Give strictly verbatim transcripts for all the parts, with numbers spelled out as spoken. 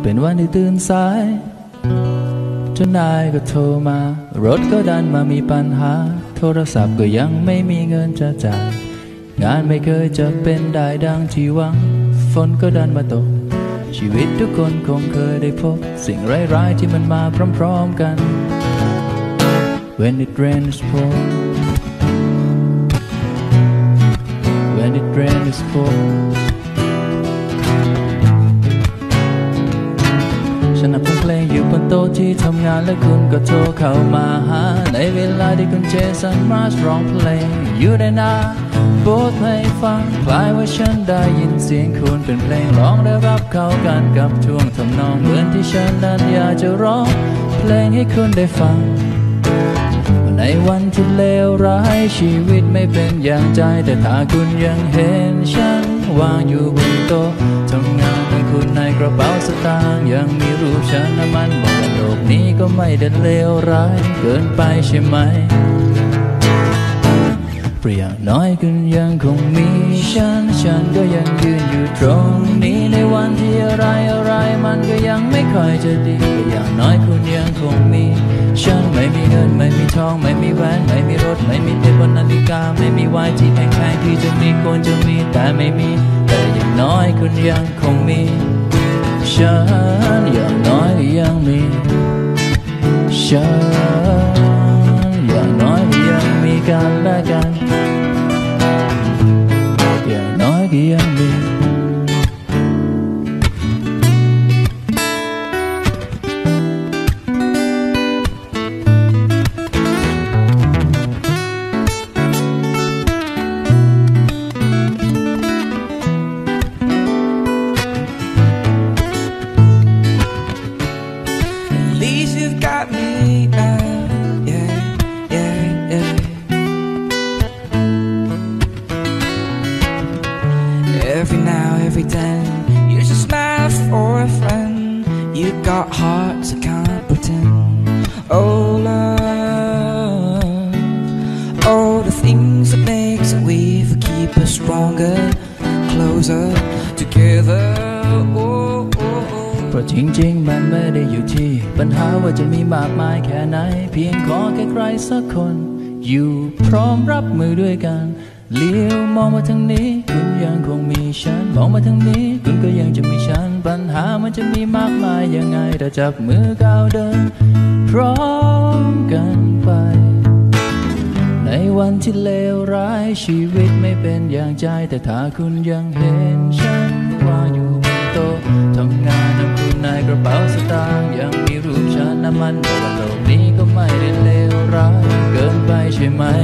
เป็นวันที่ตื่นสายจนนายก็โทรมารถก็ดันมามีปัญหาโทรศัพท์ก็ยังไม่มีเงินจะจ่ายงานไม่เคยจะเป็นได้ดังที่หวังฝนก็ดันมาตกชีวิตทุกคนคงเคยได้พบสิ่งร้ายๆที่มันมาพร้อมๆกัน When it rains pour When it rains pourฉันนับเพลงอยู่บนโต๊ะที่ทำงานและคุณก็โทรเข้ามาหาในเวลาที่คุณเจสันมาสร้องเพลงอยู่ในนาโบสให้ฟังคล้ายว่าฉันได้ยินเสียงคุณเป็นเพลงร้องได้รับเข้ากันกับช่วงทำนองเหมือนที่ฉันนั้นอยากจะร้องเพลงให้คุณได้ฟังในวันที่เลวร้ายชีวิตไม่เป็นอย่างใจแต่ถ้าคุณยังเห็นฉันวางอยู่บนโต๊ะทำงานของคุณในกระเป๋าสตางค์ยังมีรูปฉันน้ำมันบอกว่าโลกนี้ก็ไม่ได้เลวร้ายเกินไปใช่ไหมเปรียบน้อยคุณยังคงมีฉันฉันก็ยังยืนอยู่ตรงนี้ในวันที่อะไรอะไรมันก็ยังไม่ค่อยจะดีแต่อย่างน้อยคุณยังคงมีฉันไม่มีเงินไม่มีทองไม่มีแหวนไม่มีรถไม่มีเพชรบนนาฬิกาไม่มีวายที่แพงๆที่จะมีควรจะมีแต่ไม่มีแต่อย่างน้อยคุณยังคงมีฉันอย่างน้อยก็ยังมีฉันอย่างน้อยก็ยังมีกันและกันอย่างน้อยก็ยังมี Every now, every then, you just smile for a friend. You got hearts I can't pretend. Oh love, all the things that makes it weave keep us stronger, closer together. Oh, oh, oh. เพราะจริงๆมันไม่ได้อยู่ที่ปัญหาว่าจะมีมากมายแค่ไหนเพียงขอแค่ใครสักคนอยู่พร้อมรับมือด้วยกันเลี้ยวมองมาทางนี้คุณยังคงมีฉันมองมาทางนี้คุณก็ยังจะมีฉันปัญหามันจะมีมากมายยังไงแต่จับมือก้าวเดินพร้อมกันไปในวันที่เลวร้ายชีวิตไม่เป็นอย่างใจแต่ถ้าคุณยังเห็นฉันวางอยู่บนโต๊ะทำงานของคุณในกระเป๋าสตางค์ยังมีรูปฉันน้ำมันบอกว่าโลกนี้ก็ไม่ได้เลวร้ายเกินไปใช่ไหม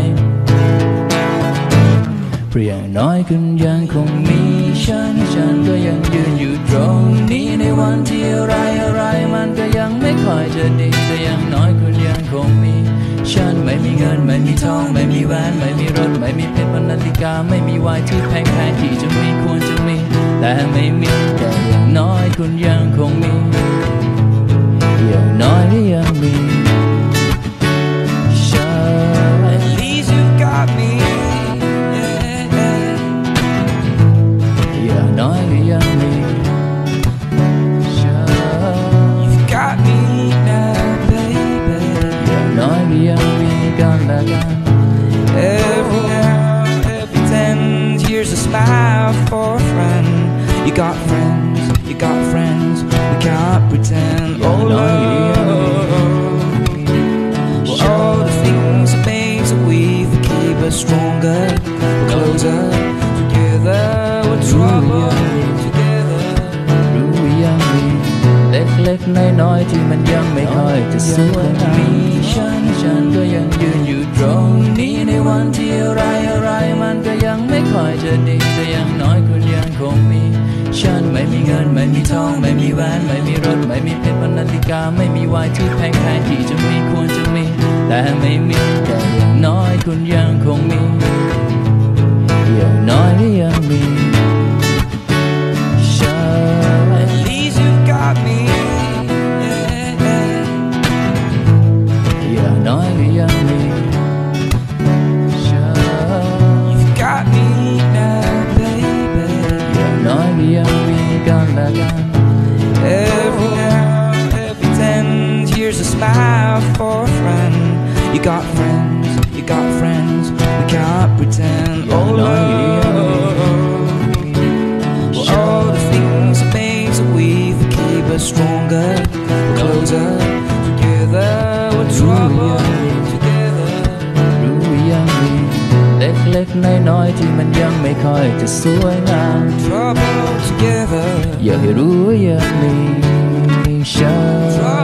เพียงน้อยคุณยังคงมีฉันฉันก็ยังยืนอยู่ตรงนี้ในวันที่อะไรอะไรมันก็ยังไม่ค่อยจะดีแต่อย่างน้อยคุณยังคงมีฉันไม่มีเงินไม่มีทองไม่มีแหวนไม่มีรถไม่มีเพชรบนนาฬิกาไม่มีวายที่แพงๆที่จะมีควรจะมีแต่ไม่มีแต่อย่างน้อยคุณยังคงมีอย่างน้อยก็ยังมีฉัน At least you got me. อย่างน้อยก็ยังมีฉัน You've got me now, baby. อย่างน้อยก็ยังมีกันและกัน Every now, every ten years, a smile for a friend. You got friends, you got friends. We can't pretend. Oh love, all the things that makes us weave keep us stronger, closer together.Trouble together รู้ยังมีเล็กๆน้อยๆที่มันยังไม่ค่อยจะสวยมีฉันฉันก็ยังยืนอยู่ตรงนี้ในวันที่อะไรอะไรมันก็ยังไม่ค่อยจะดีแต่อย่างน้อยคุณยังคงมีฉันไม่มีเงินไม่มีทองไม่มีแหวนไม่มีรถไม่มีเพชรบนนาฬิกาไม่มีวายที่แพงๆที่จะมีควรจะมีแต่ไม่มีแต่อย่างน้อยคุณยังคงมีอย่างน้อยก็ยังมี At least you got me. Yeah, no, yeah, me. You've got me now, baby. Yeah, no, yeah, me. Got that. Every smile for a friend. You got friends, you got friends, we can't pretend. Oh love, well, all the things that make us weak keep us stronger, closer together. We're trouble together. รู้ยังมีเล็กๆน้อยๆที่มันยังไม่ค่อยจะสวยงาม Trouble together. อยากให้รู้ว่าอยากมีฉัน